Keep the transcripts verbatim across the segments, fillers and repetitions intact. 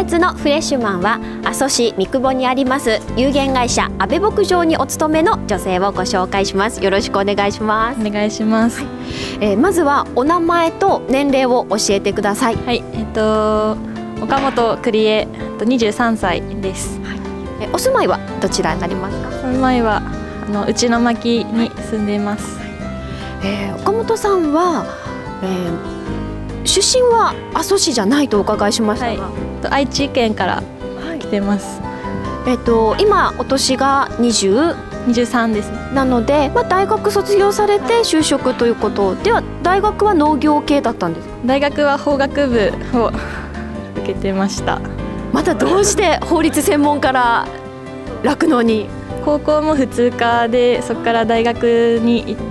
月のフレッシュマンは阿蘇市三久保にあります有限会社阿部牧場にお勤めの女性をご紹介します。よろしくお願いします。 お願いします。 はい、えー、まずはお名前と年齢を教えてください。 はい、えっと岡本栗江、にじゅうさんさいです。 はい、えお住まいはどちらになりますか？ お住まいはあの内巻に住んでいます。 えー、岡本さんは、えー、出身は阿蘇市じゃないとお伺いしましたが、 はい、愛知県から来てます。 はい、えっと今お年がにじゅう、 にじゅうさんですね。 なので、まあ、大学卒業されて就職ということでは、大学は農業系だったんですか？ 大学は法学部を受けてました。 またどうして法律専門から酪農に？ 高校も普通科で、そこから大学に行って、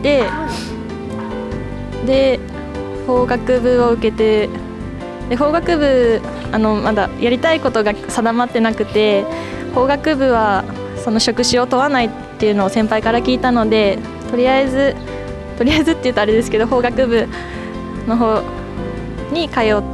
で法学部を受けて、で法学部あのまだやりたいことが定まってなくて、法学部はその職種を問わないっていうのを先輩から聞いたので、とりあえずとりあえずって言うとあれですけど、法学部の方に通って、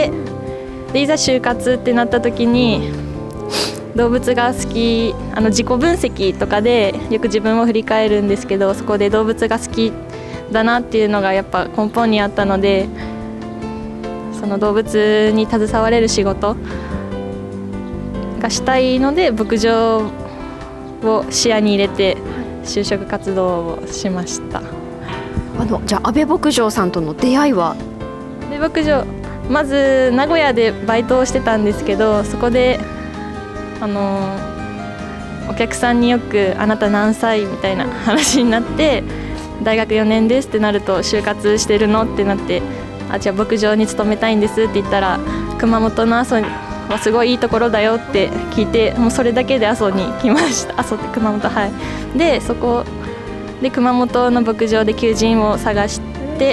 でいざ就活ってなった時に動物が好き、あの自己分析とかでよく自分を振り返るんですけど、そこで動物が好きだなっていうのがやっぱ根本にあったので、その動物に携われる仕事がしたいので牧場を視野に入れて就職活動をしました。 あのじゃあ阿部牧場さんとの出会いは？ 阿部牧場、まず名古屋でバイトをしてたんですけど、そこであのお客さんによく「あなた何歳?」みたいな話になって「大学よねんです」ってなると「就活してるの?」ってなって「あじゃあ牧場に勤めたいんです」って言ったら「熊本の阿蘇はすごいいいところだよ」って聞いて、もうそれだけで阿蘇に来ました。阿蘇って熊本、はい。でそこで熊本の牧場で求人を探して、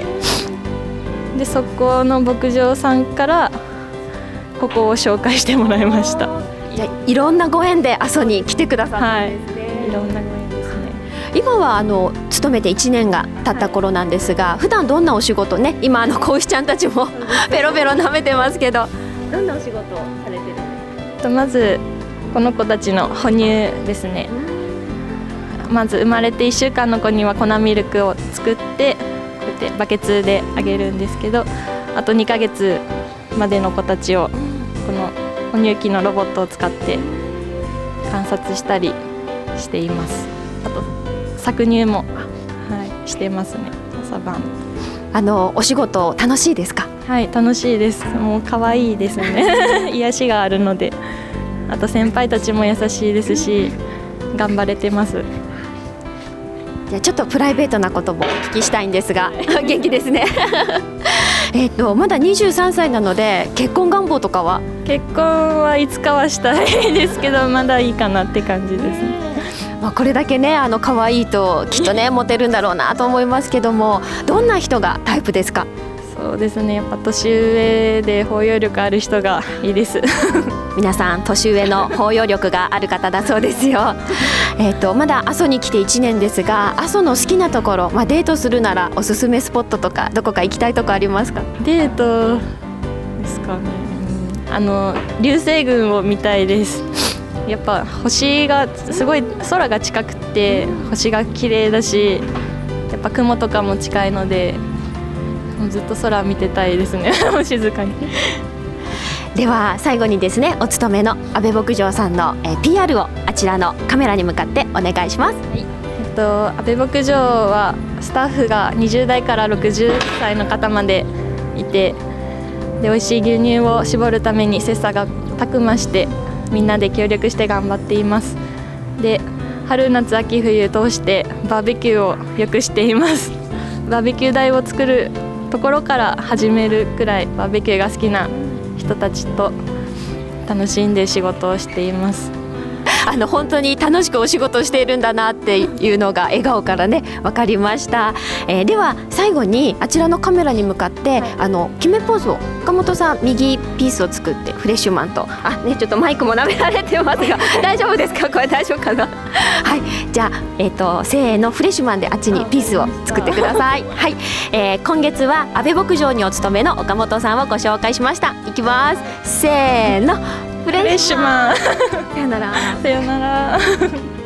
でそこの牧場さんからここを紹介してもらいました。 いや、いろんなご縁で阿蘇に来てくださったんですね。 はい、いろんなご縁ですね。 今はあの勤めていちねんが経った頃なんですが、普段どんなお仕事ね、今あの子牛ちゃんたちもペロペロ舐めてますけど、どんなお仕事をされてるんですか？ まずこの子たちの哺乳ですね。まず生まれていっしゅうかんの子には粉ミルクを作って、こうやってバケツであげるんですけど、あとにかげつまでの子たちをこの哺乳器のロボットを使って観察したりしています。あと搾乳も、はい、してますね、朝晩。 あのお仕事楽しいですか？ はい、楽しいです。もう可愛いですね癒しがあるので。あと先輩たちも優しいですし、頑張れてます。 じゃあちょっとプライベートなこともお聞きしたいんですが元気ですねえっとまだにじゅうさんさいなので、結婚願望とかは？ 結婚はいつかはしたいですけど、まだいいかなって感じですね。 まあこれだけね、あの可愛いときっとねモテるんだろうなと思いますけども、どんな人がタイプですか？ そうですね、やっぱ年上で包容力ある人がいいです皆さん年上の包容力がある方だそうですよえっとまだ阿蘇に来ていちねんですが、阿蘇の好きなところ、まあ、デートするならおすすめスポットとかどこか行きたいとこありますか？ デートですかね、うん、あの流星群を見たいです。やっぱ星がすごい、空が近くて星が綺麗だし、やっぱ雲とかも近いのでもうずっと空見てたいですね静かにでは最後にですね、お勤めの阿部牧場さんの、えー、ピーアール をあちらのカメラに向かってお願いします。はい、 えっと阿部牧場はスタッフがにじゅうだいからろくじゅっさいの方までいて、で美味しい牛乳を絞るために切磋がたくましてみんなで協力して頑張っています。で春夏秋冬通してバーベキューをよくしています。バーベキュー台を作るところから始めるくらいバーベキューが好きな人たちと楽しんで仕事をしています。 あの本当に楽しくお仕事をしているんだなっていうのが笑顔からね分かりました。えー、では最後にあちらのカメラに向かって、はい、あの決めポーズを岡本さん右ピースを作ってフレッシュマンとあねちょっとマイクも舐められてますが大丈夫ですか、これ大丈夫かなはいじゃあ、えー、とせーのフレッシュマンであっちにピースを作ってくださいはい、えー、今月は阿部牧場にお勤めの岡本さんをご紹介しました。いきますせーのフフレッシュマン。さよなら。 さよなら。